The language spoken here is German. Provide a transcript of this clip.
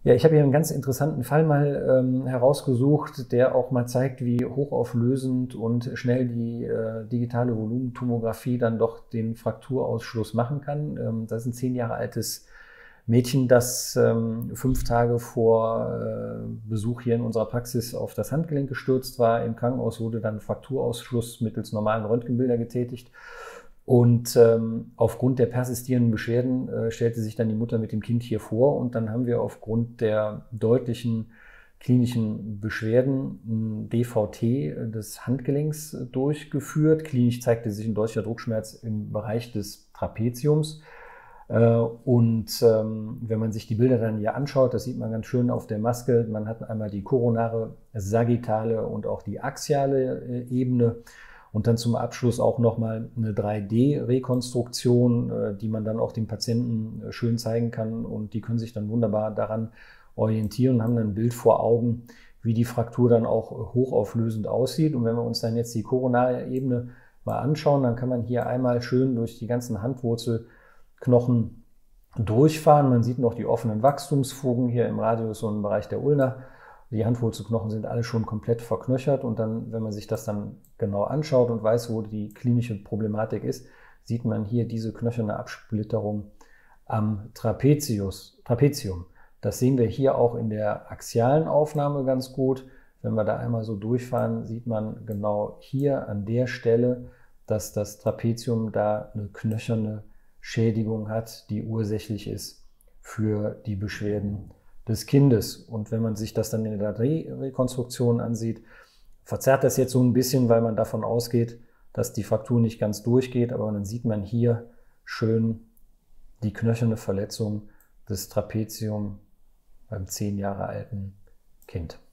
Ja, ich habe hier einen ganz interessanten Fall mal herausgesucht, der auch mal zeigt, wie hochauflösend und schnell die digitale Volumentomographie dann doch den Frakturausschluss machen kann. Das ist ein 10 Jahre altes Mädchen, das 5 Tage vor Besuch hier in unserer Praxis auf das Handgelenk gestürzt war. Im Krankenhaus wurde dann Frakturausschluss mittels normalen Röntgenbilder getätigt. Und aufgrund der persistierenden Beschwerden stellte sich dann die Mutter mit dem Kind hier vor, und dann haben wir aufgrund der deutlichen klinischen Beschwerden ein DVT des Handgelenks durchgeführt. Klinisch zeigte sich ein deutlicher Druckschmerz im Bereich des Trapeziums. Wenn man sich die Bilder dann hier anschaut, das sieht man ganz schön auf der Maske. Man hat einmal die koronare, sagittale und auch die axiale Ebene. Und dann zum Abschluss auch nochmal eine 3D-Rekonstruktion, die man dann auch dem Patienten schön zeigen kann. Und die können sich dann wunderbar daran orientieren und haben dann ein Bild vor Augen, wie die Fraktur dann auch hochauflösend aussieht. Und wenn wir uns dann jetzt die koronare Ebene mal anschauen, dann kann man hier einmal schön durch die ganzen Handwurzelknochen durchfahren. Man sieht noch die offenen Wachstumsfugen hier im Radius und im Bereich der Ulna. Die Handwurzelknochen sind alle schon komplett verknöchert, und dann, wenn man sich das dann genau anschaut und weiß, wo die klinische Problematik ist, sieht man hier diese knöcherne Absplitterung am Trapezium. Das sehen wir hier auch in der axialen Aufnahme ganz gut. Wenn wir da einmal so durchfahren, sieht man genau hier an der Stelle, dass das Trapezium da eine knöcherne Schädigung hat, die ursächlich ist für die Beschwerden des Kindes. Und wenn man sich das dann in der Rekonstruktion ansieht, verzerrt das jetzt so ein bisschen, weil man davon ausgeht, dass die Fraktur nicht ganz durchgeht, aber dann sieht man hier schön die knöcherne Verletzung des Trapezium beim 10 Jahre alten Kind.